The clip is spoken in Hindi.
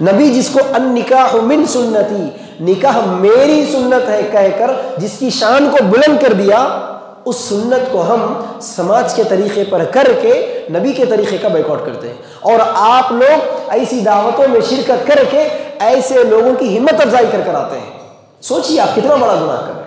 नबी जिसको अन निकाह मिन सुन्नती, निकाह मेरी सुन्नत है कहकर जिसकी शान को बुलंद कर दिया, उस सुन्नत को हम समाज के तरीके पर करके नबी के तरीके का बैकआउट करते हैं। और आप लोग ऐसी दावतों में शिरकत करके ऐसे लोगों की हिम्मत अफजाई कर कर आते हैं। सोचिए आप कितना बड़ा गुनाह कर